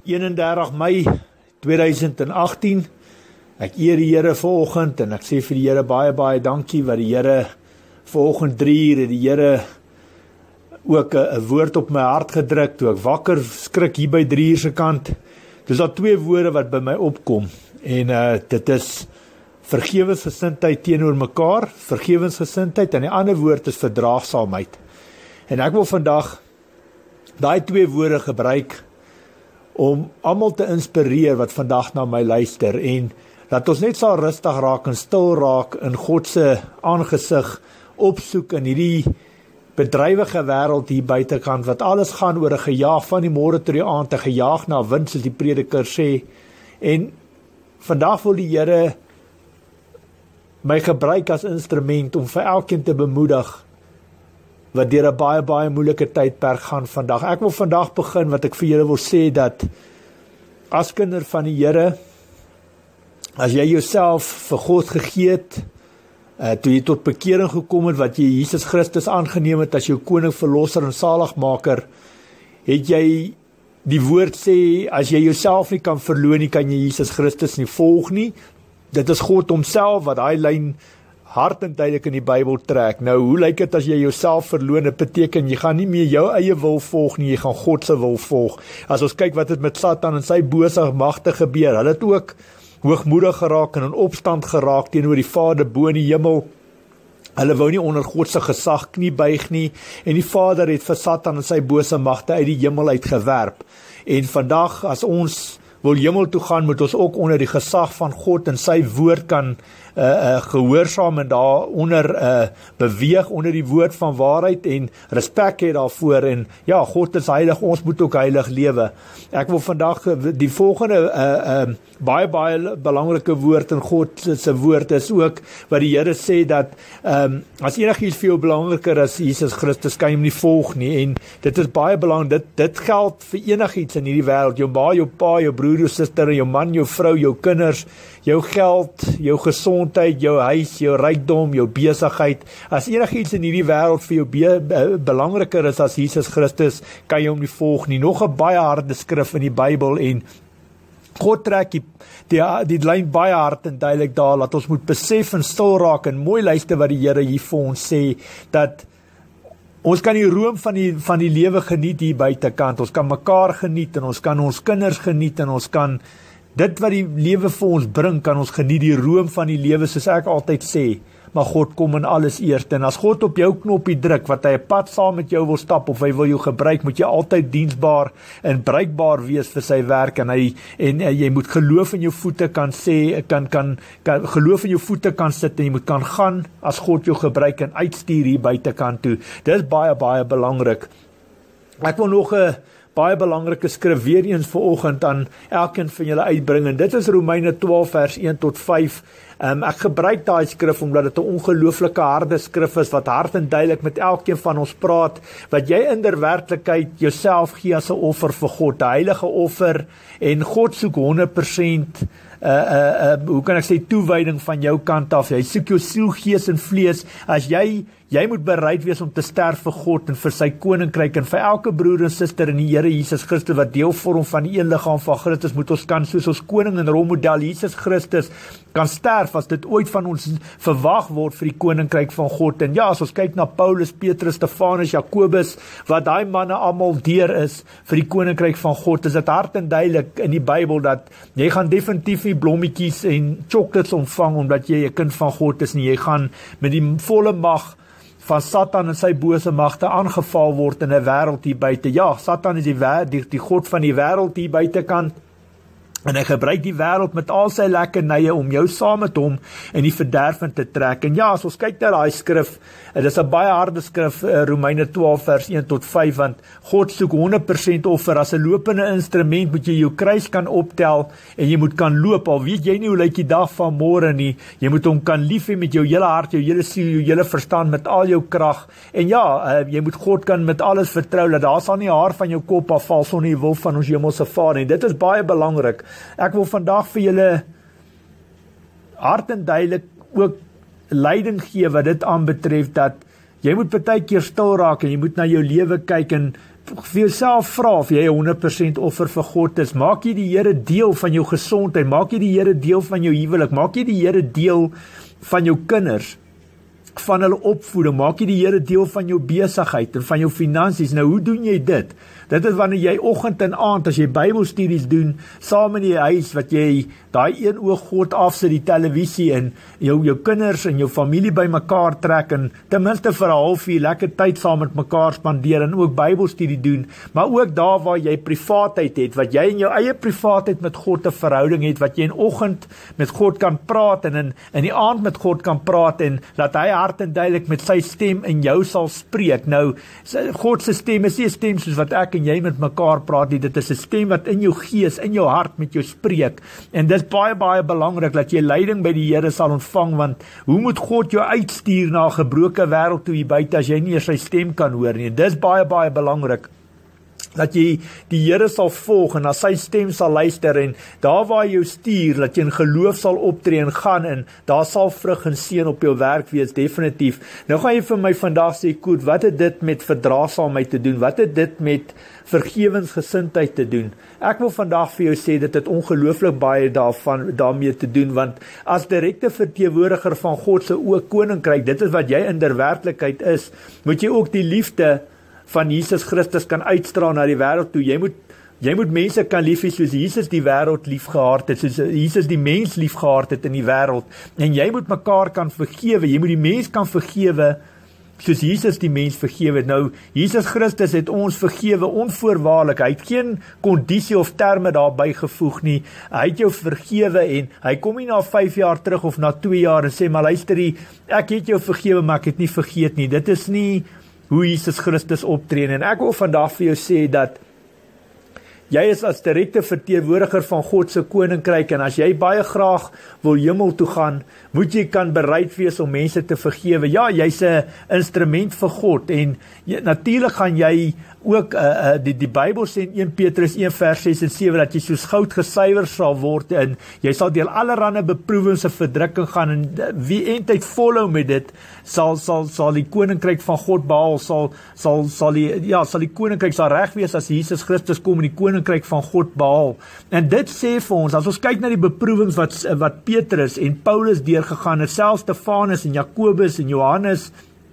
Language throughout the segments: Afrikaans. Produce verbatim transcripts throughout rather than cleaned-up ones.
eenendertig Mei tweeduisend agtien. Ek eer die Here vanoggend en ek sê vir die Here baie baie dankie wat die Here vanoggend drie uur het die Here ook 'n woord op my hart gedruk toe ek wakker skrik hier by drie uur se kant. Dis al twee woorde wat by my opkom en uh, dit is vergewensgesindheid teenoor mekaar, vergewensgesindheid en die ander woord is verdraagsaamheid. En ek wil vandag daai twee woorde gebruik om almal te inspireer wat vandag na my luister en dat ons net sal rustig raak en stil raak in God se aangesig opsoek in hierdie bedrywige wêreld hier buitekant wat alles gaan oor 'n gejaag van die môre tot die aand, 'n gejaag na wind soos die prediker sê. En vandag wil die Here my gebruik as instrument om vir elkeen te bemoedig wat deur 'n baie baie moeilike tydperk gaan vandag. Ek wil vandag begin wat ek vir julle wil sê dat as kinder van die Here, as jy jouself vir God gegee het, uh, toe jy tot bekering gekom het, wat jy Jesus Christus aangeneem het as jou koning, verlosser en saligmaker, het jy die woord sê, as jy jouself nie kan verloon nie, kan jy Jesus Christus nie volg nie. Dit is God homself wat daai lyn hard en duidelik in die Bybel trek. Nou, hoe lyk dit as jy jouself verloon? Dit beteken, jy gaan nie meer jou eie wil volg nie, jy gaan God se wil volg. As ons kyk wat het met Satan en sy bose magte gebeur, hulle het ook hoogmoedig geraak en in opstand geraak teenoor die Vader bo in die hemel. Hulle wou nie onder God se gesag knie buig nie, en die Vader het vir Satan en sy bose magte uit die hemel uitgewerp. En vandag, as ons wil hemel toe gaan, moet ons ook onder die gesag van God en sy woord kan uh, uh, gehoorsaam en daaronder uh, beweeg onder die woord van waarheid en respek hê daarvoor. En ja, God is heilig, ons moet ook heilig lewe. Ek wil vandag die volgende uh, uh, baie baie belangrike woord in God se woord is ook wat die Here sê dat um, as enigiets vir jou belangriker as Jesus Christus, kan jy hom nie volg nie. En dit is baie belangrik, dit, dit geld vir enigiets in hierdie wêreld, jou ma, jou pa, jou broer, jou suster, jou man, jou vrou, jou kinders, jou geld, jou gesondheid, jou huis, jou rykdom, jou besigheid. As enigiets in hierdie wêreld vir jou be, be, belangriker is as Jesus Christus, kan jy hom nie volg nie. Nog 'n baie harde skrif in die Bybel en God trek die, die, die lyn baie hard en duidelik daar, dat ons moet besef en stil raak en mooi luister wat die Here hier vir ons sê, dat ons kan die room van die, van die lewe geniet hier buitekant, ons kan mekaar geniet en ons kan ons kinders geniet en ons kan dit wat die lewe vir ons bring, kan ons geniet die room van die lewe, soos ek altyd sê, maar God kom in alles eerst, en as God op jou knoppie druk, wat hy 'n pad saam met jou wil stap, of hy wil jou gebruik, moet jy altyd diensbaar en bruikbaar wees vir sy werk, en hy, en uh, jy moet geloof in jou voete kan sê, kan, kan, kan, geloof in jou voete kan sit, en jy moet kan gaan, as God jou gebruik, en uitstuur hier buitekant toe. Dit is baie, baie belangrik. Ek wil nog 'n baie belangrike skrif weer eens vanoggend aan elkeen van julle uitbring, en dit is Romeine twaalf vers een tot vyf. Um, ek gebruik daai skrif omdat dit 'n ongelooflike harde skrif is, wat hard en duidelik met elkeen van ons praat, wat jy in der werklikheid jouself gee as 'n offer vir God, 'n heilige offer, en God soek honderd persent Uh, uh, uh, hoe kan ek sê, toewyding van jou kant af. Hy soek jou siel, gees en vlees. As jy, jy moet bereid wees om te sterf vir God en vir sy koninkryk, en vir elke broer en suster in die Here Jesus Christus, wat deel vorm van die een liggaam van Christus, moet ons kan, soos ons koning en rolmodel Jesus Christus, kan sterf, as dit ooit van ons verwag word vir die koninkryk van God. En ja, as ons kyk na Paulus, Petrus, Stefanus, Jakobus, wat daai manne almal deur is vir die koninkryk van God, is dit hard en duidelik in die Bybel, dat jy gaan definitief nie blommetjies en chocolates ontvang, omdat jy 'n kind van God is nie. Jy gaan met die volle mag van Satan en sy bose magte aangeval word in 'n wêreld hier buite. Ja, Satan is die, die, die God van die wêreld hier buitekant, en hy gebruik die wêreld met al sy lekkernye om jou saam met hom in die verderf in te trek. En ja, as ons kyk na daai skrif, dit is 'n baie harde skrif, Romeine twaalf vers een tot vyf, want God soek honderd persent offer. As 'n lopende instrument moet jy jou kruis kan optel en jy moet kan loop. Al weet jy nie hoe lyk die dag van môre nie, jy moet hom kan lief hê met jou hele hart, jou hele siel, jou hele verstand, met al jou krag. En ja, jy moet God kan met alles vertrou, dat daar sal nie haar van jou kop afval sonder die wil van ons hemelse Vader. En dit is baie belangrik. Ek wil vandag vir julle hard en duidelik ook leiding gee wat dit aanbetref, dat jy moet partykeer stil raak en jy moet na jou lewe kyk en vir jouself vra of jy honderd persent offer vir God is. Maak jy die Here deel van jou gesondheid, maak jy die Here deel van jou huwelik, maak jy die Here deel van jou kinders, van hulle opvoeding, maak jy die Here deel van jou besigheid en van jou finansies. Nou, hoe doen jy dit? Dit is wanneer jy oggend en aand, as jy Bybelstudies doen, saam in die huis, wat jy daai een oog God afsit, die televisie, en jou, jou kinders en jou familie by mekaar trek, en ten minste vir 'n halfuur lekker tyd saam met mekaar spandeer, en ook Bybelstudie doen, maar ook daar waar jy privaatheid het, wat jy in jou eie privaatheid met God 'n verhouding het, wat jy in oggend met God kan praat, en in, in die aand met God kan praat, en laat hy hard en duidelik met sy stem in jou sal spreek. Nou, God se stem is nie 'n stem soos wat ek en jy met mekaar praat nie, dit is 'n stem wat in jou gees, in jou hart met jou spreek, en dit is baie, baie belangrik, dat jy leiding by die Here sal ontvang, want hoe moet God jou uitstuur na 'n gebroke wêreld toe hier buite, as jy nie eers sy stem kan hoor nie, en dit is baie, baie belangrik, dat jy die Here sal volg, en na sy stem sal luister, en daar waar jy jou stuur, dat jy in geloof sal optree en gaan, en daar sal vrug en seën op jou werk wees, definitief. Nou gaan jy vir my vandag sê, Koet, wat het dit met verdraagsaamheid te doen? Wat het dit met vergewensgesindheid te doen? Ek wil vandag vir jou sê, dit het ongelooflik baie daarvan, daarmee te doen, want as direkte verteenwoordiger van God se koninkryk, dit is wat jy in der werklikheid is, moet jy ook die liefde van Jesus Christus kan uitstraal na die wêreld toe. Jy moet, jy moet mense kan lief hê soos Jesus die wêreld lief gehad het, soos Jesus die mens lief gehad het in die wêreld, en jy moet mekaar kan vergewe, jy moet die mens kan vergewe, soos Jesus die mens vergewe het. Nou, Jesus Christus het ons vergewe onvoorwaardelik, hy het geen kondisie of terme daarby gevoeg nie, hy het jou vergewe, en hy kom nie na vyf jaar terug, of na twee jaar, en sê, maar luister die, ek het jou vergewe, maar ek het nie vergeet nie. Dit is nie hoe Jesus Christus optree, en ek wil vandag vir jou sê, dat jy is as direkte verteenwoordiger van God se koninkryk, en as jy baie graag wil hemel toe gaan, moet jy kan bereid wees om mense te vergewe. Ja, jy's 'n instrument vir God, en jy, natuurlik gaan jy ook, uh, uh, die, die Bybel sê in Eerste Petrus een vers ses en sewe, dat jy soos goud gesuiwer sal word, en jy sal deur allerlei beproewings en verdrukking gaan, en wie eintlik volhou met dit, sal, sal, sal die koninkryk van God behaal, sal, sal, sal die, ja, sal die koninkryk sal reg wees as Jesus Christus kom, en die koninkryk van God behaal. En dit sê vir ons, as ons kyk na die beproewings wat, wat Petrus en Paulus deurgegaan het, selfs Stefanus en Jakobus en Johannes,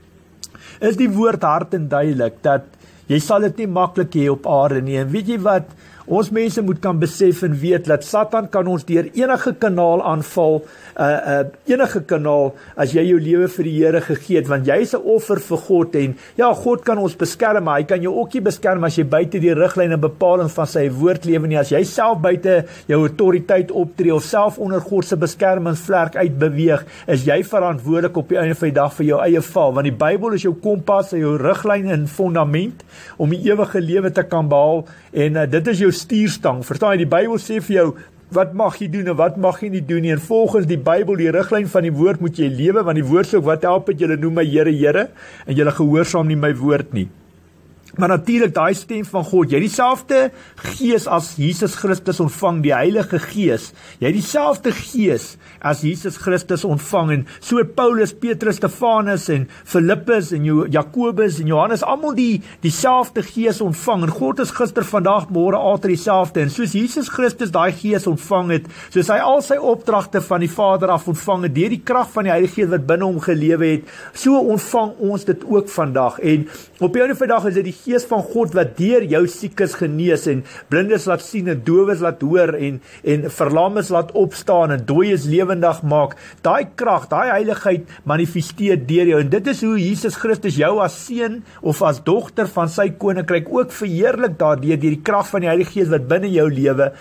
is die woord hard en duidelik, dat jy sal dit nie maklik hê op aarde nie. En weet jy wat, ons mense moet kan besef en weet, dat Satan kan ons deur enige kanaal aanval, uh, uh, enige kanaal, as jy jou lewe vir die Here gegee het, want jy is 'n offer vir God, en ja, God kan ons beskerm, maar hy kan jou ook nie beskerm as jy buite die riglyne en bepaling van sy woord lewe nie, as jy self buite jou autoriteit optree, of self onder God se beskermingsvlerk uitbeweeg, is jy verantwoordelik op die einde van die dag vir jou eie val, want die Bybel is jou kompas, jou riglyn en fundament, om die ewige lewe te kan behaal, en uh, dit is jou stuurstang, verstaan jy, die Bybel sê vir jou, wat mag jy doen en wat mag jy nie doen nie, en volgens die Bybel, die riglyn van die woord moet jy lewe, want die woord sê ook, wat help het julle noem my Here, Here, en julle gehoorsaam nie my woord nie. Maar natuurlik, daai stem van God, jy het dieselfde gees as Jesus Christus ontvang, die Heilige Gees, jy het dieselfde gees as Jesus Christus ontvang, en so het Paulus, Petrus, Stefanus, en Filippus, en Jakobus, en Johannes, almal die dieselfde gees ontvang, en God is gister, vandag, môre, altyd dieselfde, en soos Jesus Christus daai gees ontvang het, soos hy al sy opdragte van die Vader af ontvang het, deur die krag van die Heilige Gees wat binne hom gelewe het, so ontvang ons dit ook vandag, en op die einde van die dag is dit die Gees van God wat deur jou siekes genees, en blindes laat sien, en dowes laat hoor, en, en verlames laat opstaan, en dooies lewendig maak. Daai krag, daai heiligheid manifesteer deur jou, en dit is hoe Jesus Christus jou as seun of as dogter van sy koninkryk ook verheerlik daardeur, deur die krag van die Heilige Gees wat binne jou lewe.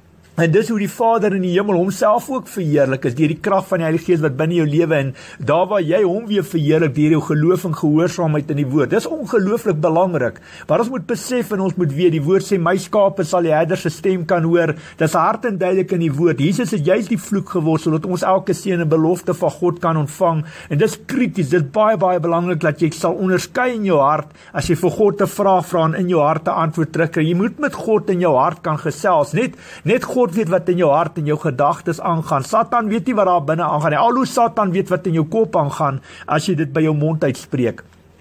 En dis hoe die Vader in die hemel homself ook verheerlik is, deur die krag van die Heilige Gees wat binne jou lewe, en daar waar jy hom weer verheerlik, deur jou geloof en gehoorsaamheid in die woord. Dis ongelooflik belangrik, maar ons moet besef en ons moet weet, die woord sê, my skape sal die herder se stem kan hoor, dis hard en duidelik in die woord. Jesus het juist die vloek geword, sodat ons elke seën en belofte van God kan ontvang, en dis krities, dit is baie, baie belangrik, dat jy sal onderskei in jou hart, as jy vir God 'n vraag vra en in jou hart 'n antwoord terugkry. Jy moet met God in jou hart kan gesels, net, net God weet wat in jou hart en jou gedagtes aangaan. Satan weet nie wat daar binne aangaan nie. Al hoe Satan weet wat in jou kop aangaan, as jy dit by jou mond uitspreek.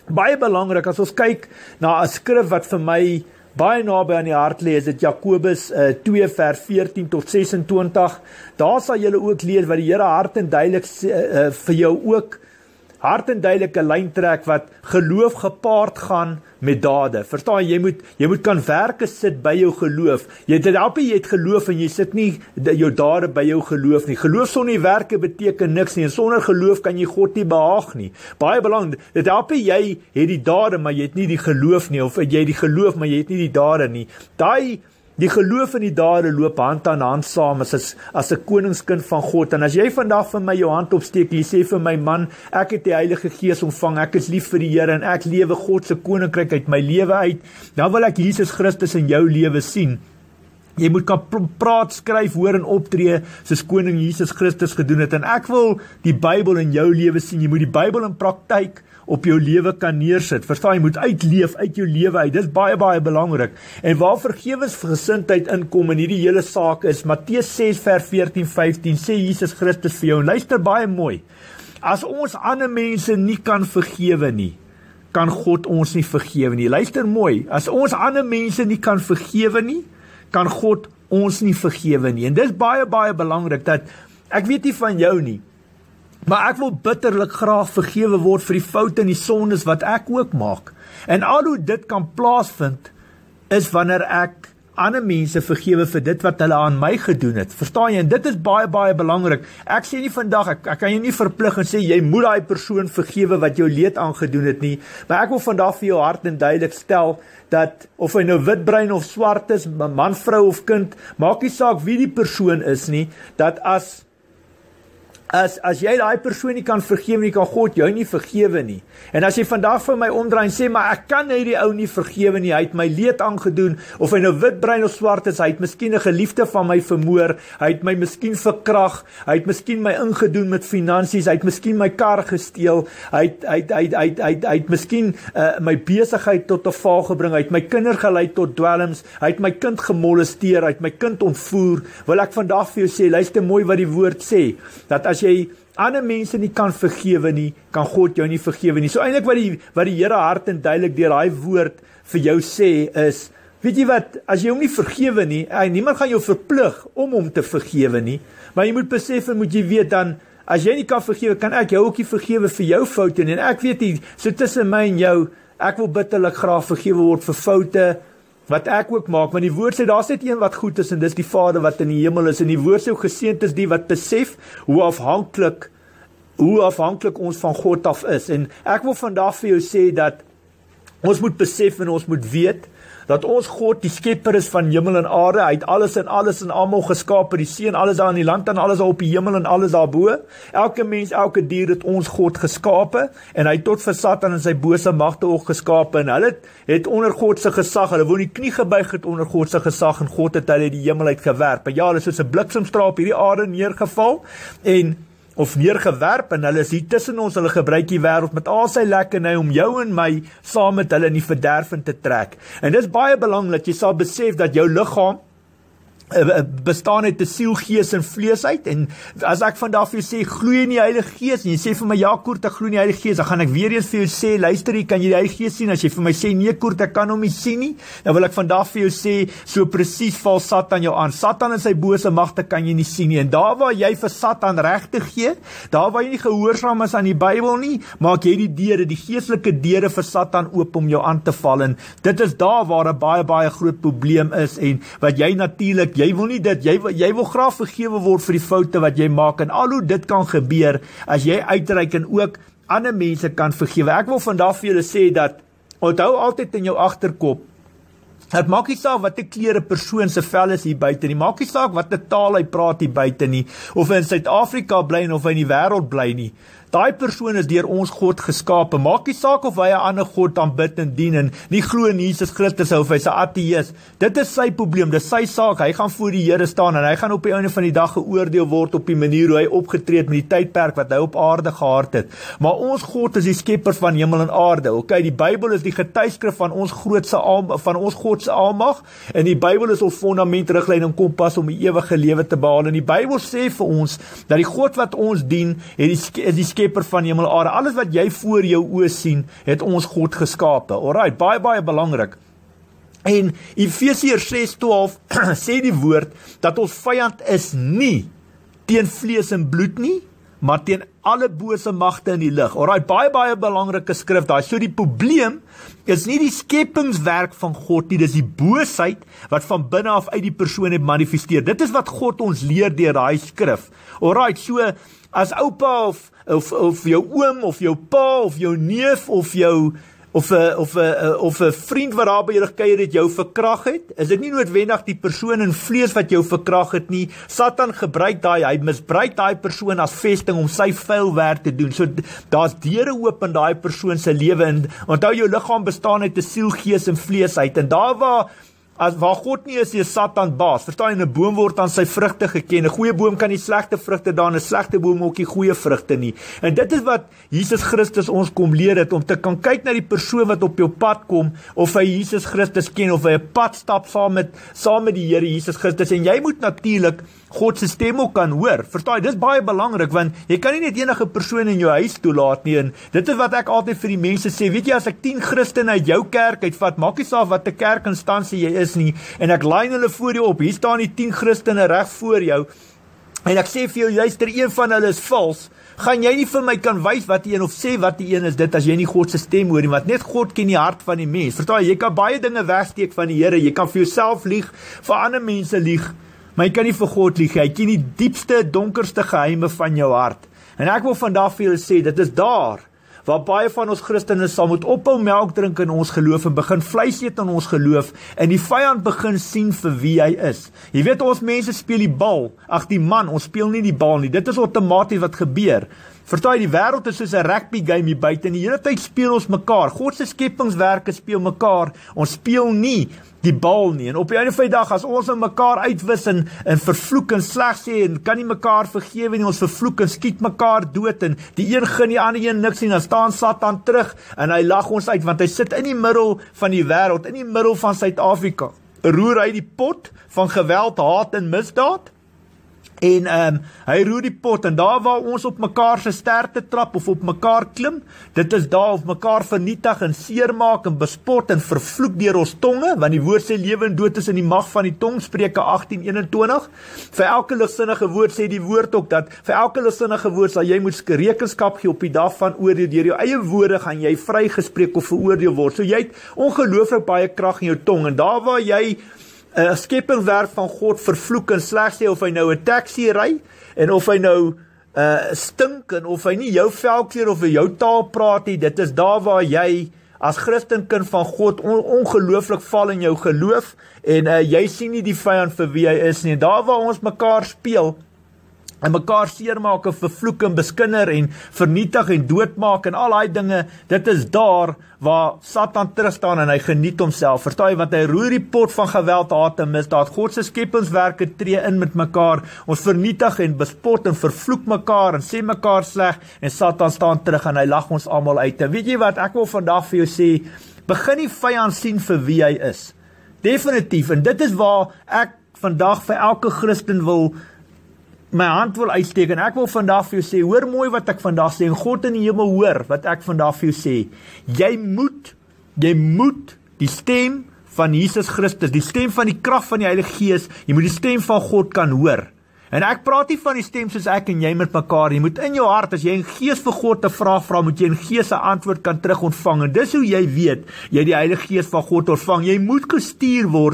Baie belangrik, as ons kyk na 'n skrif wat vir my baie naby aan die hart lê, is dit Jakobus uh, twee vers veertien tot ses en twintig. Daar sal julle ook lees wat die Here hart en duidelik uh, uh, vir jou ook hart en duidelike lyn trek wat geloof gepaard gaan met dade. Verstaan, jy moet jy moet kan werke sit by jou geloof. Jy dit help jy het geloof en jy sit nie jou dade by jou geloof nie. Geloof sonder die werke beteken niks nie. En sonder geloof kan jy God nie behaag nie. Baie belangrik. Dit help jy het die dade, maar jy het nie die geloof nie, of jy het die geloof maar jy het nie die dade nie. Daai Die geloof en die dade loop hand aan hand saam as, as, as 'n koningskind van God. En as jy vandag vir my jou hand opsteek, jy sê vir my man, ek het die Heilige Gees ontvang, ek is lief vir die Here en ek lewe God se koninkryk uit my lewe uit, dan wil ek Jesus Christus in jou lewe sien. Jy moet kan praat, skryf, hoor en optree soos koning Jesus Christus gedoen het. En ek wil die Bybel in jou lewe sien. Jy moet die Bybel in praktyk op jou lewe kan neersit. Verstaan, jy moet uitleef uit jou lewe uit. Dis baie baie belangrik. En waar vergewensgesindheid inkom in hierdie hele saak is Matteus ses vers veertien vyftien sê Jesus Christus vir jou. En luister baie mooi. As ons ander mense nie kan vergewe nie, kan God ons nie vergewe nie. Luister mooi. As ons ander mense nie kan vergewe nie, kan God ons nie vergewe nie. En dis baie baie belangrik dat ek weet nie van jou nie, maar ek wil bitterlik graag vergewe word vir die foute en die sondes wat ek ook maak. En al hoe dit kan plaasvind, is wanneer ek ander mense vergewe vir dit wat hulle aan my gedoen het. Verstaan jy? En dit is baie, baie belangrik. Ek sê nie vandag, ek, ek kan jou nie verplig en sê, jy moet daai persoon vergewe wat jou leed aangedoen het nie, maar ek wil vandag vir jou hart en duidelik stel, dat of hy nou witbruin of swart is, man, vrou of kind, maak nie saak wie die persoon is nie, dat as As, as jy daai persoon nie kan vergewe nie, kan God jou nie vergewe nie. En as jy vandag vir my omdraai en sê, maar ek kan nie die ou nie vergewe nie, hy het my leed aangedoen, of hy nou wit, bruin of swart is, hy het miskien 'n geliefde van my vermoor, hy het my miskien verkrag, hy het miskien my ingedoen met finansies, hy het miskien my kar gesteel, hy het, hy het, hy het, hy het, hy het, hy het miskien uh, my besigheid tot 'n val gebring, hy het my kinder gelei tot dwelms, hy het my kind gemolesteer, hy het my kind ontvoer. Wil ek vandag vir jou sê, luister mooi wat die woord sê, dat as As jy ander mense nie kan vergewe nie, kan God jou nie vergewe nie. So eintlik wat die wat die Here hart en duidelik deur daai woord vir jou sê is, weet jy wat, as jy hom nie vergewe nie, niemand gaan jou verplig om hom te vergewe nie, maar jy moet besef en moet jy weet dan, as jy nie kan vergewe, kan ek jou ook nie vergewe vir jou foute nie. En ek weet nie, so tussen my en jou, ek wil bitterlik graag vergewe word vir foute wat ek ook maak, want die woord sê, daar is net een wat goed is, en dis die Vader wat in die hemel is, en die woord sê, geseënd is die wat besef, hoe afhanklik, hoe afhanklik ons van God af is, en ek wil vandag vir jou sê, dat ons moet besef, en ons moet weet, dat ons God die skepper is van hemel en aarde, hy het alles en alles en almal geskape, die see en alles daar in die land en alles daar op die hemel en alles daarbo, elke mens, elke dier het ons God geskape, en hy het tot vir Satan en sy bose magte ook geskape, en hulle het, het onder God se gesag, hulle wou nie knie gebuig het onder God se gesag, en God het hulle die hemel uit gewerp, en ja, hulle is soos 'n bliksemstraal op hierdie aarde neergeval, en of neergewerp, en hulle is hier tussen ons, hulle gebruik die wêreld met al sy lekkerny om jou en my saam met hulle in die verderf in te trek. En dis baie belangrik dat jy sal besef dat jou liggaam bestaan uit 'n siel, gees en vlees uit, en as ek vandag vir jou sê, gloei in die Heilige Gees, en jy sê vir my, ja Koert, ek gloei in die Heilige Gees, dan gaan ek weer eens vir jou sê, luister jy, kan jy die Heilige Gees sien? As jy vir my sê, nee Koert, ek kan hom nie sien nie, dan wil ek vandag vir jou sê, so presies val Satan jou aan. Satan en sy bose magte kan jy nie sien nie, en daar waar jy vir Satan regte gee, daar waar jy nie gehoorsaam is aan die Bybel nie, maak jy die deure, die geestelike deure vir Satan oop om jou aan te val, en dit is daar waar 'n baie baie groot probleem is, en wat jy natuurlik Jy wil nie dit, jy, jy wil graag vergewe word vir die foute wat jy maak, en al hoe dit kan gebeur, as jy uitreik en ook ander mense kan vergewe. Ek wil vandag vir julle sê dat, onthou altyd in jou agterkop, dit maak nie saak wat 'n kleur 'n persoon se vel is hier buite nie, maak nie saak wat 'n taal hy praat hier buite nie, of hy in Suid-Afrika bly en of hy in die wêreld bly nie. Daai persoon is deur ons God geskape. Maak nie saak of hy 'n ander God aanbid en dien en nie glo in Jesus Christus of hy's 'n ateïs. Dit is sy probleem, dis sy saak. Hy gaan voor die Here staan en hy gaan op die einde van die dag geoordeel word op die manier hoe hy opgetree het met die tydperk wat hy op aarde gehad het. Maar ons God is die skepper van hemel en aarde. Okay, die Bybel is die getuieskrif van ons grootse van ons God se almag, en die Bybel is ons fondament, riglyn en kompas om die ewige lewe te behaal. En die Bybel sê vir ons dat die God wat ons dien, het die, is die skepper van hemel en aarde. Alles wat jy voor jou oë sien, het ons God geskape. Alright, baie baie belangrik. En Efesiërs ses twaalf sê die woord dat ons vyand is nie teen vlees en bloed nie, maar teen alle bose magte in die lig. Alraai, baie baie belangrike skrif daai. So die probleem is nie die skepingswerk van God nie, dis die boosheid wat van binne af uit die persoon het manifesteer. Dit is wat God ons leer deur daai skrif. Alraai, so as oupa of of of jou oom of jou pa of jou neef of jou of 'n of 'n of 'n vriend wat daar by julle kuier het jou verkrag het, is dit nie noodwendig die persoon in vlees wat jou verkrag het nie. Satan gebruik daai, hy misbruik daai persoon as vesting om sy vuil werk te doen. So daar's deure oop in daai persoon se lewe en onthou jou liggaam bestaan uit 'n siel, gees en vlees uit. En daar waar As waar God nie is, is Satan baas. Verstaan jy, 'n boom word aan sy vrugte geken. 'n Goeie boom kan nie slegte vrugte dra, 'n slegte boom ook nie goeie vrugte nie. En dit is wat Jesus Christus ons kom leer het, om te kan kyk na die persoon wat op jou pad kom, of hy Jesus Christus ken, of hy 'n pad stap saam met saam met die Here Jesus Christus. En jy moet natuurlik God se stem ook kan hoor. Verstaan jy, dis baie belangrik, want jy kan nie net enige persoon in jou huis toelaat nie. En dit is wat ek altyd vir die mense sê. Weet jy, as ek tien Christene uit jou kerk uitvat, maak nie saak wat 'n kerkinstansie jy is nie, en ek line hulle voor jou op, hier staan die tien Christene reg voor jou, en ek sê vir jou, luister, een van hulle is vals, gaan jy nie vir my kan wys wat die een, of sê wat die een is dit, as jy nie God se stem hoor nie, want net God ken die hart van die mens. Verstaan jy, jy kan baie dinge wegsteek van die Here, jy kan vir jouself lieg, vir ander mense lieg, maar jy kan nie vir God lieg, hy ken die diepste, donkerste geheime van jou hart. En ek wil vandag vir julle sê, dit is daar waar baie van ons Christene sal moet ophou melk drink in ons geloof en begin vleis eet in ons geloof, en die vyand begin sien vir wie hy is. Jy weet, ons mense speel die bal, ag die man, ons speel nie die bal nie, dit is outomaties wat gebeur. Verstaan jy, die wêreld is soos 'n rugby game hier buite, en die hele tyd speel ons mekaar. God se skepingswerke speel mekaar, ons speel nie die bal nie. En op die einde van die dag, as ons mekaar uitwis en, en vervloek en sleg sê, en kan nie mekaar vergewe nie, ons vervloek en skiet mekaar dood, en die een gun die ander een niks nie, dan staan Satan terug, en hy lag ons uit, want hy sit in die middel van die wêreld, in die middel van Suid-Afrika. Roer hy die pot van geweld, haat en misdaad, en um, hy roer die pot, en daar waar ons op mekaar se sterte trap, of op mekaar klim, dit is daar of mekaar vernietig, en seermaak, en bespot, en vervloek deur ons tonge, want die woord sê lewe en dood is in die mag van die tong, Spreuke agtien eenentwintig, vir elke ligsinnige woord sê die woord ook, dat vir elke ligsinnige woord sal jy moet rekenskap gee op die dag van oordeel, deur jou eie woorde gaan jy vrygespreek of veroordeel word, so jy het ongelooflik baie krag in jou tong, en daar waar jy 'n uh, skepingswerk van God vervloek en sleg sê, of hy nou 'n taxi ry, en of hy nou uh, stink, en of hy nie jou velkleur of jou taal praat nie, dit is daar waar jy as Christenkind van God on, ongelooflik val in jou geloof, en uh, jy sien nie die vyand vir wie hy is nie, en daar waar ons mekaar speel, en mekaar seermaak en vervloek en beskinder en vernietig en doodmaak en al die dinge, dit is daar waar Satan terugstaan en hy geniet homself. Verstaan jy, want hy roer die pot van geweld, haat en misdaad. God se skepingswerke tree in met mekaar. Ons vernietig en bespot en vervloek mekaar en sê mekaar sleg, en Satan staan terug en hy lag ons almal uit. En weet jy wat, ek wil vandag vir jou sê, begin die vyand sien vir wie hy is. Definitief, en dit is waar ek vandag vir elke Christen wil my hand wil uitsteek, en ek wil vandag vir jou sê, hoor mooi wat ek vandag sê, en God in die hemel hoor wat ek vandag vir jou sê, jy moet, jy moet die stem van Jesus Christus, die stem van die krag van die Heilige Gees, jy moet die stem van God kan hoor, en ek praat nie van die stem soos ek en jy met mekaar, jy moet in jou hart, as jy in gees vir God 'n vraag vra, moet jy in gees 'n antwoord kan terug ontvang, en dis hoe jy weet, jy die Heilige Gees van God ontvang, jy moet gestuur word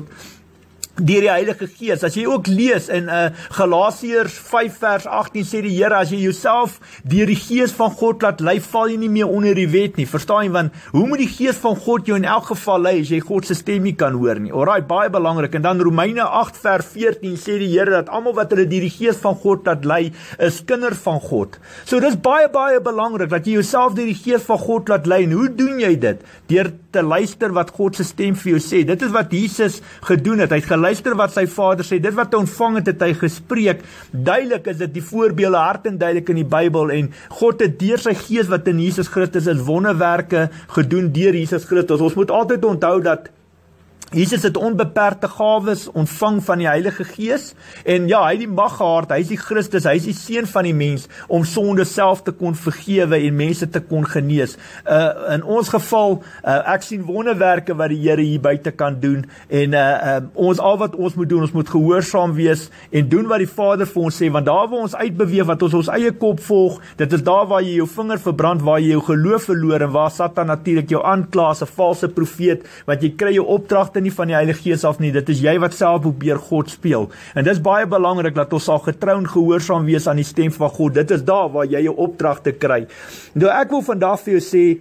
deur die Heilige Gees. As jy ook lees in uh, Galasiërs vyf vers agttien sê die Here, as jy jouself deur die Gees van God laat lei, val jy nie meer onder die wet nie. Verstaan jy, want hoe moet die Gees van God jou in elk geval lei as jy God se stem nie kan hoor nie? Alraai, baie belangrik. En dan Romeine agt vers veertien sê die Here dat almal wat hulle deur die Gees van God laat lei, is kinders van God. So dis baie baie belangrik dat jy jouself deur die Gees van God laat lei. En hoe doen jy dit? Deur te luister wat God se stem vir jou sê. Dit is wat Jesus gedoen het. Hy het luister wat sy Vader sê, dit wat hy ontvang het, het hy gespreek. Duidelik is dit die voorbeelde hart en duidelik in die Bybel, en God het deur sy Gees wat in Jesus Christus is, wonderwerke gedoen deur Jesus Christus. Ons moet altyd onthou dat Jesus het onbeperkte gawes ontvang van die Heilige Gees, en ja, hy het die mag gehad, hy is die Christus, hy is die seun van die mens, om sonde self te kon vergewe en mense te kon genees. Uh, in ons geval, uh, ek sien wonderwerke wat die Here hier buite kan doen, en uh, uh, ons, al wat ons moet doen, ons moet gehoorsaam wees, en doen wat die Vader vir ons sê, want daar waar ons uitbeweeg, wat ons ons eie kop volg, dit is daar waar jy jou vinger verbrand, waar jy jou geloof verloor, en waar Satan natuurlik jou aankla as 'n valse profeet, want jy kry jou opdragte nie van die Heilige Gees af nie, dit is jy wat self probeer God speel, en dit is baie belangrik, dat ons sal getrou en gehoorsaam wees aan die stem van God, dit is daar waar jy jou opdragte kry. Nou ek wil vandag vir jou sê,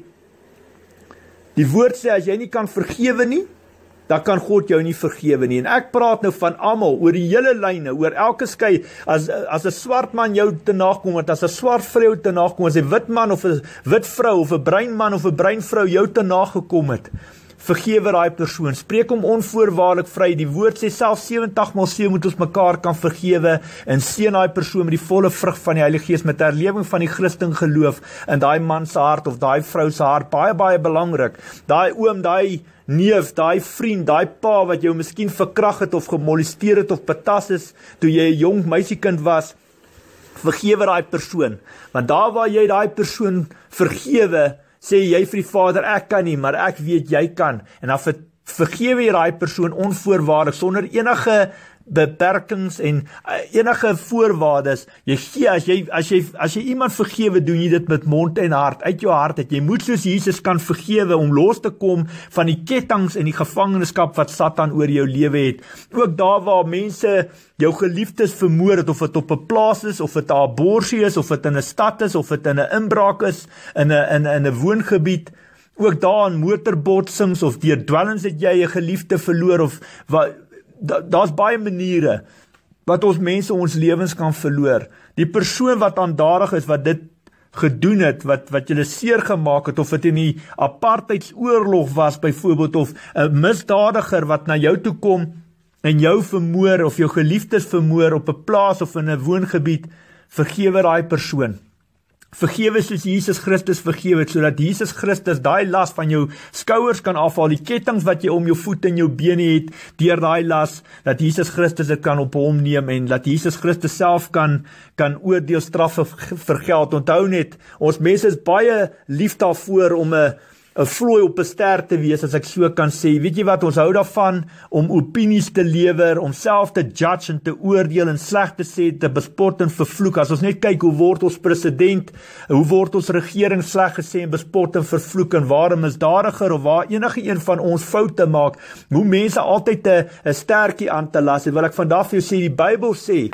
die woord sê, as jy nie kan vergewe nie, dan kan God jou nie vergewe nie, en ek praat nou van almal, oor die hele lyne, oor elke skei, as, as 'n swart man jou te nakom het, as 'n swart vrou te nakom, as 'n wit man of 'n wit vrou, of 'n bruin man of 'n bruin vrou jou te nagekom het, vergewe daai persoon, spreek hom onvoorwaardelik vry, die woord sê self sewentig maal sewe moet ons mekaar kan vergewe, en seën daai persoon met die volle vrug van die Heilige Gees, met herlewing van die Christen geloof, in daai man se hart, of daai vrou se hart, baie, baie belangrik, daai oom, daai neef, daai vriend, daai pa, wat jou miskien verkrag het, of gemolesteer het, of betas is, toe jy 'n jong meisiekind was, vergewe daai persoon, want daar waar jy daai persoon vergewe, sê jy vir die Vader, ek kan nie, maar ek weet jy kan, en dan ver, vergewe jy daai persoon onvoorwaardig, sonder enige beperkings en enige voorwaardes. Jy gee, as jy, as jy, as jy iemand vergewe, doen jy dit met mond en hart, uit jou hart, dat jy moet soos Jesus kan vergewe, om los te kom van die kettinge en die gevangenskap wat Satan oor jou lewe het. Ook daar waar mense jou geliefdes vermoor het, of het op 'n plaas is, of het 'n aborsie is, of het in 'n stad is, of het in 'n inbraak is, in 'n in 'n 'n woongebied, ook daar in motorbotsings, of deur dwelms het jy 'n geliefde verloor, of wat, daar's baie maniere wat ons mense ons lewens kan verloor. Die persoon wat aandadig is, wat dit gedoen het, wat, wat julle seer gemaak het, of het in die apartheidsoorlog was, byvoorbeeld, of 'n misdadiger wat na jou toe kom, en jou vermoor, of jou geliefdes vermoor, op 'n plaas, of in 'n woongebied, vergewe daai persoon. Vergewe soos Jesus Christus vergewe het, sodat Jesus Christus daai las van jou skouers kan afhaal, die kettinge wat jy om jou voete en jou bene het, deur daai las, dat Jesus Christus dit kan op hom neem, en dat Jesus Christus self kan, kan oordeelstraffe vergeld. Onthou net, ons mense is baie lief daarvoor om 'n 'n vlooi op 'n ster te wees, as ek so kan sê. Weet jy wat, ons hou daarvan om opinies te lewer, om self te judge en te oordeel en sleg te sê, te bespot en vervloek. As ons net kyk hoe word ons president, hoe word ons regering sleg gesê en bespot en vervloek, en waar 'n misdadiger of waar enige een van ons foute maak, hoe mense altyd 'n 'n stertjie aan te las. En wil ek vandag vir jou sê, die Bybel sê,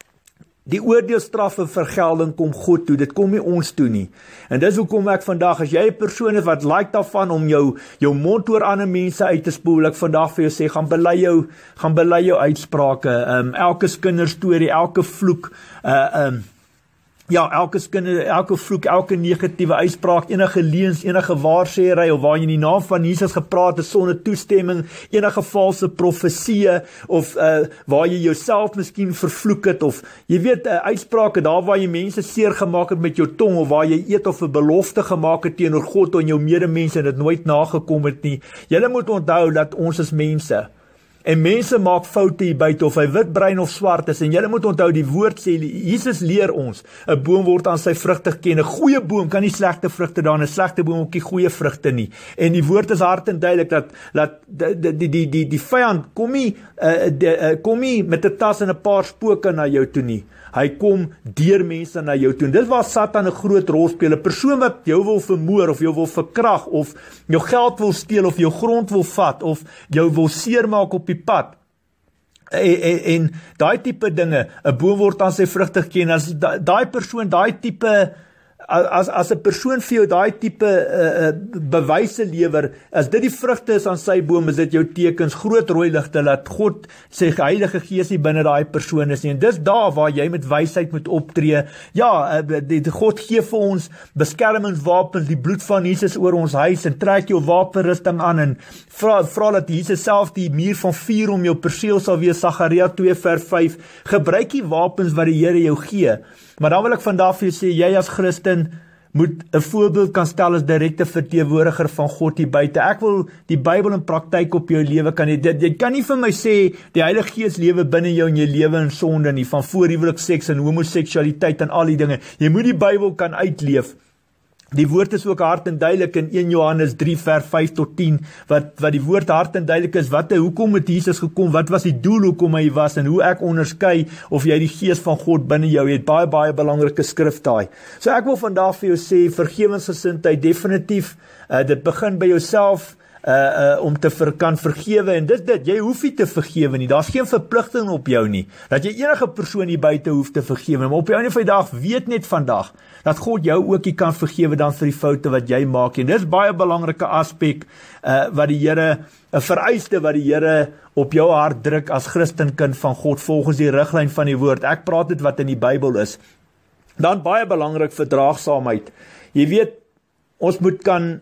die oordeelstraf en vergelding kom God toe, dit kom nie ons toe nie. En dis hoekom ek vandag, as jy 'n persoon is wat like daarvan om jou jou mond oor ander mense uit te spoel, ek vandag vir jou sê, gaan bely jou, gaan bely jou uitsprake, um, elke kinderstorie, elke vloek, uh, um, ja, elke skinder, elke vloek, elke negatiewe uitspraak, enige leuns, enige waarsêery, of waar jy in die naam van Jesus gepraat het sonder toestemming, enige valse profeseë, of uh, waar jy jouself miskien vervloek het, of jy weet, uh, uitsprake, daar waar jy mense seer gemaak het met jou tong, of waar jy eet of 'n belofte gemaak het teenoor God en jou medemense en dit nooit nagekom het nie. Julle moet onthou dat ons is mense. En mense maak foute hier buite, of hy wit, bruin of swart is, en julle moet onthou, die woord sê, Jesus leer ons, 'n boom word aan sy vrugte geken, 'n goeie boom kan nie slegte vrugte dra, 'n slegte boom ook nie goeie vrugte nie, en die woord is hard en duidelik, dat, dat die, die, die, die, die vyand kom nie, uh, de, uh, kom nie met 'n tas en 'n paar spooke na jou toe nie, hy kom deur mense na jou toe, en dit waar Satan 'n groot rol speel, 'n persoon wat jou wil vermoor, of jou wil verkrag, of jou geld wil steel, of jou grond wil vat, of jou wil seermaak op die pad, en, en, en daai tipe dinge, 'n boom word aan sy vrugte geken, as daai persoon, daai tipe, as as 'n persoon vir jou daai tipe uh, uh, bewyse lewer, as dit die vrugte is aan sy boom, is dit jou tekens, groot rooi ligte, dat God sy Heilige Gees nie binne daai persoon is nie, en dis daar waar jy met wysheid moet optree. Ja, uh, die, die God gee vir ons beskermingswapens, die bloed van Jesus oor ons huis, en trek jou wapenrusting aan, en vra, vra dat Jesus self die muur van vuur om jou perseel sal wees, Sagaria twee vers vyf, gebruik die wapens wat die Here jou gee. Maar dan wil ek vandag vir jou sê, jy as Christen, moet 'n voorbeeld kan stel as direkte verteenwoordiger van God hier buite. Ek wil die Bybel in praktyk op jou lewe kan jy dit jy kan nie vir my sê die Heilige Gees lewe binne jou en jy lewe in sonde nie, van voorhuwelik seks en homoseksualiteit en al die dinge. Jy moet die Bybel kan uitleef. Die woord is ook hard en duidelik in Eerste Johannes drie vers vyf tot tien, wat, wat die woord hard en duidelik is, wat, hoekom het Jesus gekom, wat was die doel hoekom hy was, en hoe ek onderskei of jy die Gees van God binne jou het, baie, baie belangrike skrif daai. So ek wil vandag vir jou sê, vergewensgesindheid definitief, uh, dit begin by jouself, Uh, uh, om te ver, kan vergewe, en dit dit, jy hoef nie te vergewe nie, daar is geen verpligting op jou nie, dat jy enige persoon hier buite hoef te vergewe, maar op die einde van die dag, weet net vandag, dat God jou ook nie kan vergewe dan vir die foute wat jy maak, en dit is baie belangrike aspek, uh, wat die Here, 'n vereiste wat die Here op jou hart druk, as Christenkind van God, volgens die riglyn van die woord. Ek praat dit wat in die Bybel is. Dan baie belangrik, verdraagsaamheid. Jy weet, ons moet kan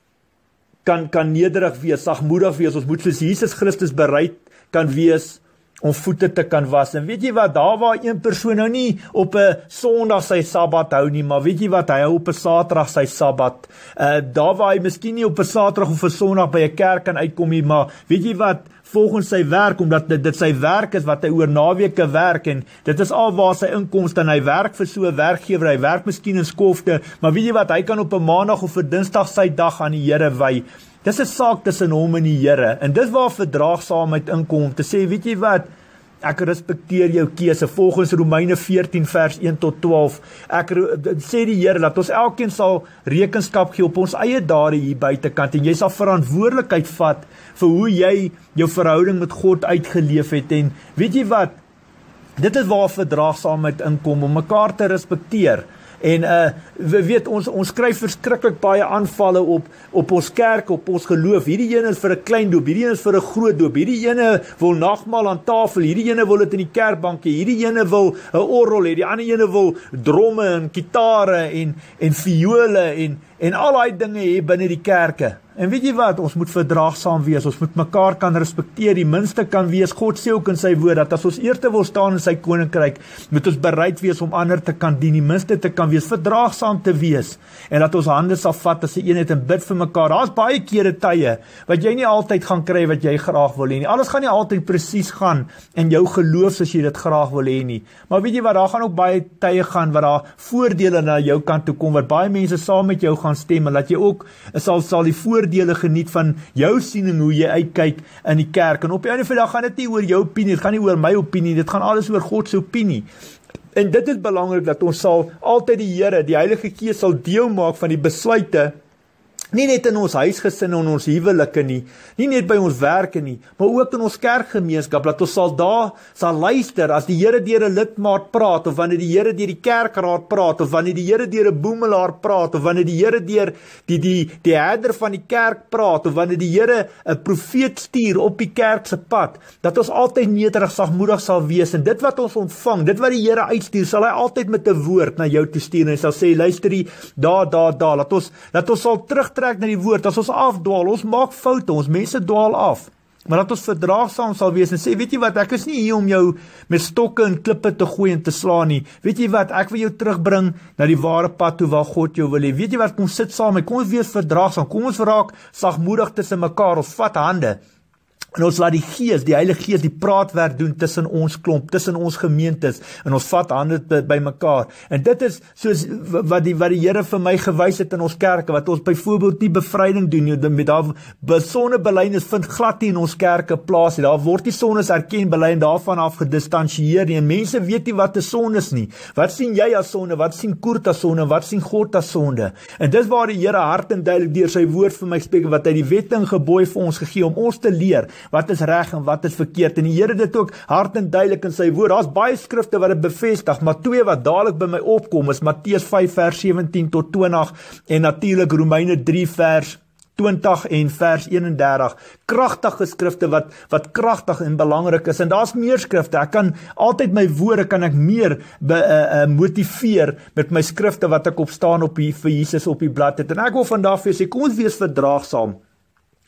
kan, kan nederig wees, sagmoedig wees, ons moet soos Jesus Christus bereid kan wees, om voete te kan was, en weet jy wat, daar waar een persoon nou nie op 'n Sondag sy Sabbat hou nie, maar weet jy wat, hy hou op 'n Saterdag sy Sabbat, uh, daar waar hy miskien nie op 'n Saterdag of 'n Sondag by 'n kerk kan uitkom nie, maar weet jy wat, volgens sy werk, omdat dit, dit sy werk is, wat hy oor naweke werk, en dit is al waar sy inkomste, en hy werk vir so 'n werkgewer, hy werk miskien in skofte, maar weet jy wat, hy kan op 'n Maandag of 'n Dinsdag sy dag aan die Here wy. Dis 'n saak tussen hom en die Here, en dis waar verdraagsaamheid inkom, om te sê, weet jy wat, ek respekteer jou keuse, volgens Romeine veertien vers een tot twaalf, ek sê die Here, dat ons elkeen sal rekenskap gee op ons eie dade hier buitekant, en jy sal verantwoordelikheid vat, vir hoe jy jou verhouding met God uitgeleef het, en weet jy wat, dit is waar verdraagsaamheid inkom, om mekaar te respekteer. En uh, we weet, ons, ons kry verskriklik baie aanvalle op, op ons kerk, op ons geloof. Hierdie ene is vir 'n klein doop, hierdie ene is vir 'n groot doop, hierdie ene wil nagmaal aan tafel, hierdie ene wil dit in die kerkbank hê, hierdie ene wil 'n orgel hê, die ander ene wil dromme en gitare en, en viole en, en al daai dinge hê binne die kerke. En weet jy wat, ons moet verdraagsaam wees, ons moet mekaar kan respekteer, die minste kan wees, God sê ook in sy woord, dat as ons eerste wil staan in sy koninkryk, moet ons bereid wees om ander te kan dien, die minste te kan wees, verdraagsaam te wees, en dat ons hande sal vat as 'n eenheid en bid vir mekaar. Daar's baie kere tye, wat jy nie altyd gaan kry wat jy graag wil hê nie, alles gaan nie altyd presies gaan, in jou geloof soos jy dit graag wil hê nie, maar weet jy wat, daar gaan ook baie tye gaan, wat daar voordele na jou kant toe kom, wat baie mense saam met jou gaan stem, en dat jy ook, sal, sal die voordele dele geniet van jou siening, hoe jy uitkyk in die kerk, en op die einde van die dag gaan dit nie oor jou opinie, dit gaan nie oor my opinie, dit gaan alles oor God se opinie, en dit is belangrik, dat ons sal altyd die Here, die Heilige Gees sal deel maak van die besluite, nie net in ons huisgesinne en ons huwelike nie, nie net by ons werke nie, maar ook in ons kerkgemeenskap, dat ons sal daar sal luister, as die Here deur 'n lidmaat praat, of wanneer die Here deur die kerkraad praat, of wanneer die Here deur 'n boemelaar praat, of wanneer die Here deur die, die, die herder van die kerk praat, of wanneer die Here 'n profeet stuur op die kerk se pad, dat ons altyd nederig, sagmoedig sal wees, en dit wat ons ontvang, dit wat die Here uitstuur, sal hy altyd met 'n woord na jou toe stuur, en hy sal sê, luister die, daar, daar, daar, dat ons, dat ons sal terug trek na die woord, as ons afdwaal, ons maak foute, ons mense dwaal af, maar dat ons verdraagsaam sal wees, en sê, weet jy wat, ek is nie hier om jou met stokke en klippe te gooi en te slaan nie, weet jy wat, ek wil jou terugbring na die ware pad toe waar God jou wil hê, weet jy wat, kom sit saam met, kom ons wees verdraagsaam, kom ons raak sagmoedig tussen mekaar, ons vat hande, en ons laat die Gees, die Heilige Gees, die praatwerk doen tussen ons klomp, tussen ons gemeentes, en ons vat hande by mekaar, en dit is soos wat die, wat die Here vir my gewys het in ons kerke, wat ons byvoorbeeld nie bevryding doen nie, met daar sondebelydenis vind glad nie in ons kerke plaas nie, daar word die sondes erken, bely en daarvan af gedistansieer nie, en mense weet nie wat 'n sonde is nie, wat sien jy as sonde, wat sien Koert as sonde, wat sien God as sonde, en dis waar die Here hard en duidelik deur sy woord vir my spreek, wat hy die wette en gebooie vir ons gegee, om ons te leer, wat is reg en wat is verkeerd, en die Here dit ook hard en duidelik in sy woord, daar's baie skrifte wat dit bevestig, maar twee wat dadelik by my opkom, is Matteus vyf vers sewentien tot twintig, en natuurlik Romeine drie vers twintig en vers eenendertig, kragtige skrifte wat, wat kragtig en belangrik is, en daar's meer skrifte, ek kan altyd my woorde, kan ek meer be, uh, uh, motiveer met my skrifte wat ek op staan op die, vir Jesus op die blad het, en ek wil vandag vir jou sê, kom ons wees verdraagsaam.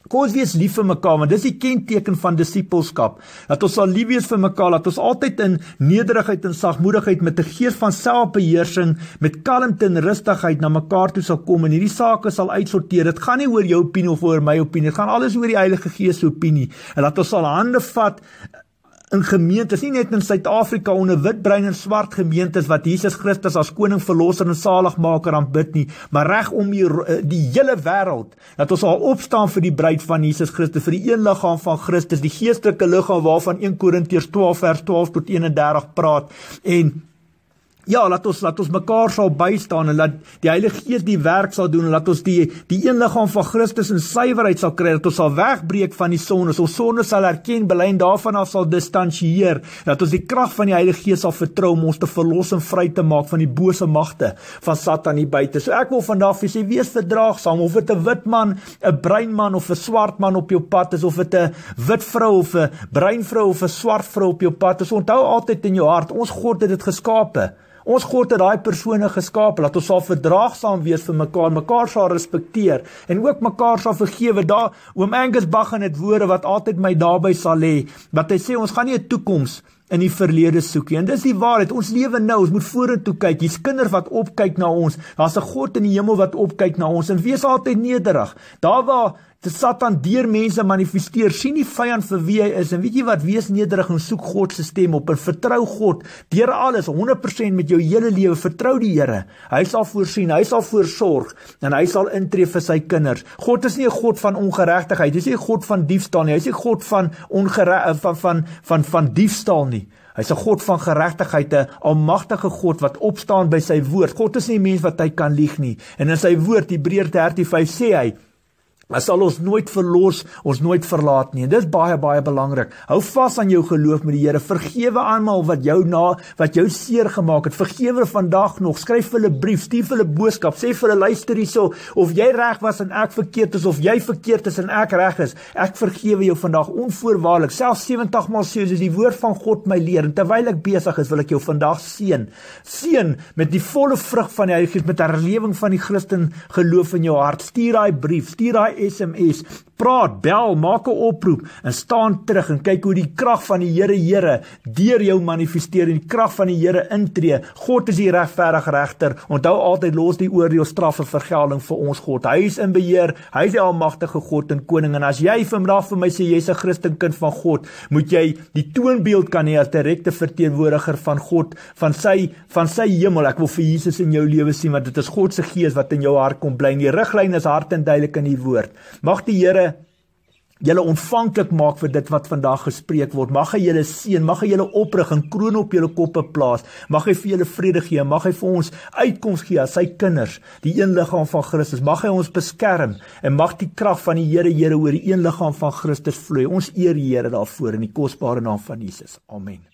Kom ons wees lief vir mekaar, want dis die kenteken van disippelskap, dat ons sal lief wees vir mekaar, dat ons altyd in nederigheid en sagmoedigheid met 'n gees van selfbeheersing, met kalmte en rustigheid na mekaar toe sal kom, en hierdie sake sal uitsorteer. Dit gaan nie oor jou opinie of oor my opinie, dit gaan alles oor die Heilige Gees se opinie, en dat ons sal hande vat in gemeentes, nie net in Suid-Afrika onder wit, bruin en swart gemeentes wat Jesus Christus as koning, verlosser en saligmaker aanbid nie, maar reg om die, die hele wêreld, dat ons sal opstaan vir die bruid van Jesus Christus, vir die een liggaam van Christus, die geestelike liggaam waarvan Eerste Korintiërs twaalf vers twaalf tot eenendertig praat, en ja, laat ons, laat ons mekaar sal bystaan, en laat die Heilige Gees die werk sal doen, en laat ons die, die een liggaam van Christus in suiwerheid sal kry, dat ons sal wegbreek van die sonde, ons sonde sal erken, bely en daarvan af sal distansieer, dat ons die krag van die Heilige Gees sal vertrou, om ons te verlos en vry te maak van die bose magte van Satan hier buite. So ek wil vandag vir sê, wees verdraagsaam, of dit 'n wit man, 'n bruin man, of 'n swart man op jou pad is, of dit 'n wit vrou, of 'n bruin vrou, of 'n swart vrou op jou pad is, onthou altyd in jou hart, ons God het dit geskape. Ons God het daai persone geskaap, laat ons sal verdraagsaam wees vir mekaar, mekaar sal respekteer, en ook mekaar sal vergewe. Daar, oom Angus Baggan het woorde wat altyd my daarby sal hê, wat hy sê, ons gaan nie 'n toekoms in die verlede soek nie, en dis die waarheid, ons lewe nou, ons moet vorentoe kyk, hier's kinders wat opkyk na ons, daar's 'n God in die hemel wat opkyk na ons, en wees altyd nederig, daar waar die Satan deur mense manifesteer, sien die vyand vir wie hy is, en weet jy wat, wees nederig en soek God se stem op, en vertrou God, deur alles, honderd persent met jou hele lewe, vertrou die Here, hy sal voorsien, hy sal voorsorg, en hy sal intree vir sy kinders. God is nie 'n God van ongeregtigheid, hy is nie 'n God van diefstal nie, hy is nie 'n God van, ongere, van, van, van, van diefstal nie, hy is 'n God van geregtigheid, 'n almagtige God wat opstaan by sy woord. God is nie 'n mens wat hy kan lieg nie, en in sy woord, Hebreërs dertien vyf sê hy, hy sal ons nooit verlos, ons nooit verlaat nie, en dit is baie, baie belangrik. Hou vas aan jou geloof met die Here, vergewe almal wat jou na, wat jou seer gemaak het, vergewe vandag nog, skryf vir hulle brief, stuur vir hulle boodskap, sê vir hulle, luister hierso, of jy reg was en ek verkeerd is, of jy verkeerd is en ek reg is, ek vergewe jou vandag onvoorwaardelik, selfs sewentig maal sewe, soos die woord van God my leer, en terwyl ek besig is, wil ek jou vandag seën, seën met die volle vrug van die Heilige Gees, met 'n herlewing van die Christen geloof in jou hart, stuur daai brief, stuur daai S M S, praat, bel, maak 'n oproep, en staan terug, en kyk hoe die krag van die Here, Here, deur jou manifesteer, en die krag van die Here intree. God is die regverdige regter, onthou altyd, los die oordeel, straf en vergelding vir ons God, hy is in beheer, hy is die almagtige God en koning, en as jy vandag vir my sê, jy is 'n Christenkind van God, moet jy die toonbeeld kan hê as direkte verteenwoordiger van God, van sy, van sy hemel. Ek wil vir Jesus in jou lewe sien, want dit is God se Gees wat in jou hart kom bly, en die riglyn is hard en duidelik in die woord. Mag die Here julle ontvanklik maak vir dit wat vandag gespreek word. Mag hy julle seën, mag hy julle oprig en kroon op julle koppe plaas. Mag hy vir julle vrede gee, mag hy vir ons uitkoms gee as sy kinders, die een liggaam van Christus. Mag hy ons beskerm, en mag die krag van die Here, Here oor die een liggaam van Christus vloei. Ons eer die Here daarvoor in die kosbare naam van Jesus. Amen.